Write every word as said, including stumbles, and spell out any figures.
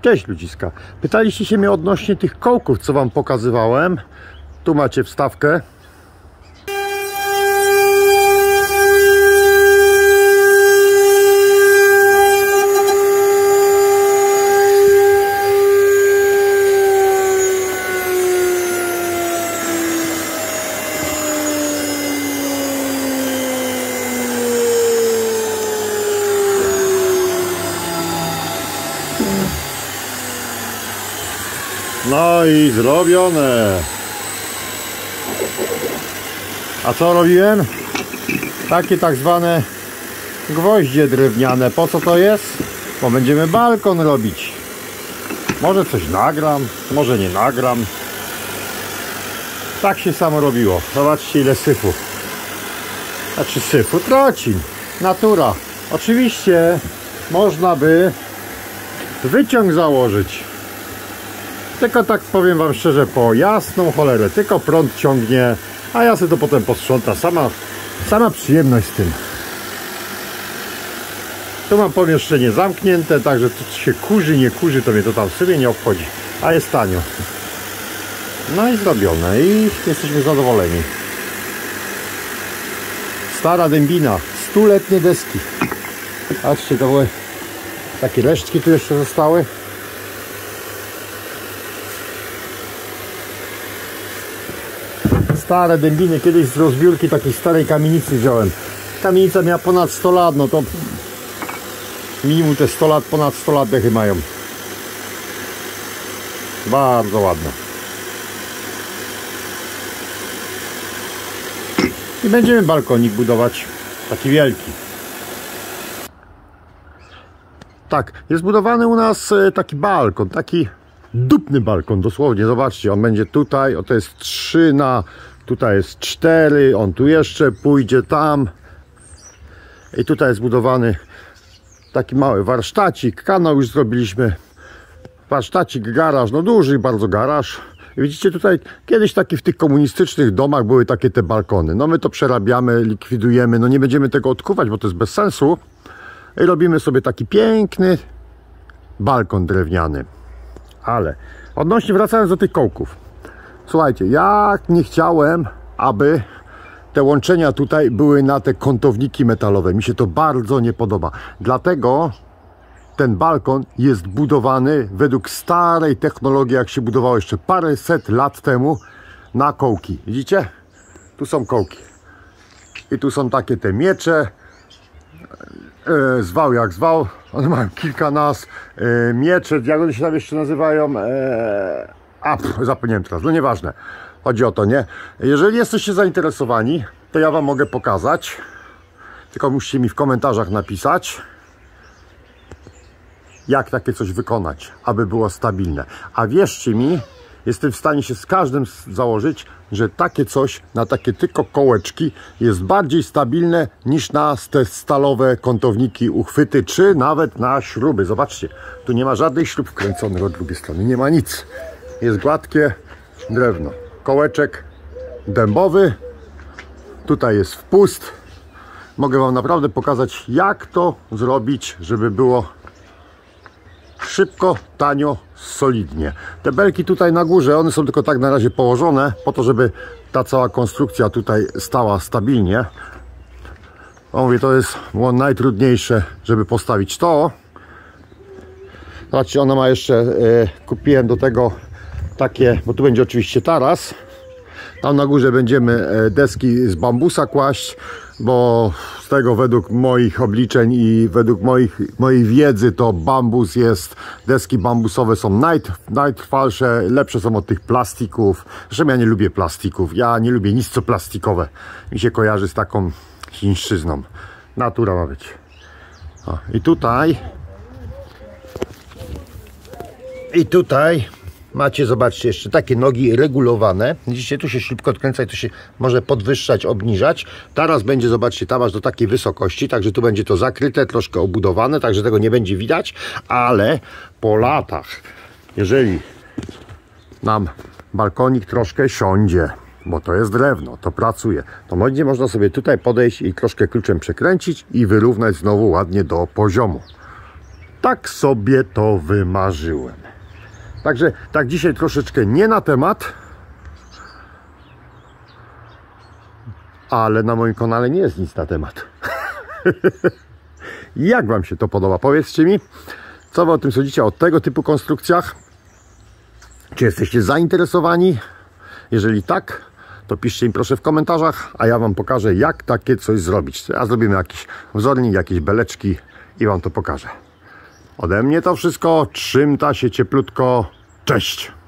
Cześć ludziska. Pytaliście się mnie odnośnie tych kołków, co wam pokazywałem. Tu macie wstawkę. No i zrobione. A co robiłem? Takie tak zwane gwoździe drewniane. Po co to jest? Bo będziemy balkon robić. Może coś nagram, może nie nagram. Tak się samo robiło. Zobaczcie ile syfu. Znaczy syfu, trocin. Natura. Oczywiście można by wyciąg założyć. Tylko tak powiem wam szczerze, po jasną cholerę, tylko prąd ciągnie, a ja sobie to potem posprzątam. Sama, sama przyjemność z tym. Tu mam pomieszczenie zamknięte, także tu się kurzy, nie kurzy, to mnie to tam sobie nie obchodzi. A jest tanio. No i zrobione i jesteśmy zadowoleni. Stara dębina, stuletnie deski. Patrzcie, to były takie resztki tu jeszcze zostały. Stare dębiny, kiedyś z rozbiórki takiej starej kamienicy wziąłem. Kamienica miała ponad sto lat, no to minimum te sto lat, ponad sto lat dechy mają. Bardzo ładne. I będziemy balkonik budować, taki wielki. Tak, jest budowany u nas taki balkon, taki dupny balkon, dosłownie, zobaczcie, on będzie tutaj, o to jest trzy na, tutaj jest cztery, on tu jeszcze pójdzie tam i tutaj jest budowany taki mały warsztacik, kanał już zrobiliśmy, warsztacik, garaż, no duży bardzo garaż. I widzicie tutaj, kiedyś taki w tych komunistycznych domach były takie te balkony, no my to przerabiamy, likwidujemy, no nie będziemy tego odkuwać, bo to jest bez sensu i robimy sobie taki piękny balkon drewniany. Ale odnośnie, wracając do tych kołków, słuchajcie, ja nie chciałem, aby te łączenia tutaj były na te kątowniki metalowe. Mi się to bardzo nie podoba. Dlatego ten balkon jest budowany według starej technologii, jak się budowało jeszcze paręset lat temu, na kołki. Widzicie? Tu są kołki. I tu są takie te miecze. E, zwał jak zwał. One mają kilka nazw. E, miecze, jak one się tam jeszcze nazywają? E, a, pff, zapomniałem teraz. No nieważne. Chodzi o to, nie? Jeżeli jesteście zainteresowani, to ja wam mogę pokazać. Tylko musicie mi w komentarzach napisać, jak takie coś wykonać, aby było stabilne. A wierzcie mi, jestem w stanie się z każdym założyć, że takie coś na takie tylko kołeczki jest bardziej stabilne niż na te stalowe kątowniki, uchwyty, czy nawet na śruby. Zobaczcie, tu nie ma żadnych śrub wkręconych od drugiej strony, nie ma nic. Jest gładkie drewno. Kołeczek dębowy, tutaj jest wpust. Mogę wam naprawdę pokazać, jak to zrobić, żeby było szybko, tanio, solidnie. Te belki tutaj na górze, one są tylko tak na razie położone, po to, żeby ta cała konstrukcja tutaj stała stabilnie. O, mówię, to jest było najtrudniejsze, żeby postawić to. Zobaczcie, ona ma jeszcze, e, kupiłem do tego takie, bo tu będzie oczywiście taras. Tam na górze będziemy deski z bambusa kłaść, bo z tego według moich obliczeń i według moich, mojej wiedzy to bambus jest, deski bambusowe są naj, najtrwalsze, lepsze są od tych plastików. Zresztą ja nie lubię plastików, ja nie lubię nic co plastikowe. Mi się kojarzy z taką chińszczyzną. Natura ma być. O, i tutaj i tutaj macie, zobaczcie, jeszcze takie nogi regulowane. Widzicie, tu się szybko odkręca i tu się może podwyższać, obniżać. Teraz będzie, zobaczcie, tam aż do takiej wysokości, także tu będzie to zakryte, troszkę obudowane, także tego nie będzie widać, ale po latach, jeżeli nam balkonik troszkę siądzie, bo to jest drewno, to pracuje, to będzie można sobie tutaj podejść i troszkę kluczem przekręcić i wyrównać znowu ładnie do poziomu. tak sobie to wymarzyłem. Także tak dzisiaj troszeczkę nie na temat, ale na moim kanale nie jest nic na temat. Jak wam się to podoba? Powiedzcie mi, co wy o tym sądzicie, o tego typu konstrukcjach? Czy jesteście zainteresowani? Jeżeli tak, to piszcie mi proszę w komentarzach, a ja wam pokażę, jak takie coś zrobić. Ja zrobimy jakiś wzornik, jakieś beleczki i wam to pokażę. Ode mnie to wszystko. Trzymta się cieplutko. Cześć!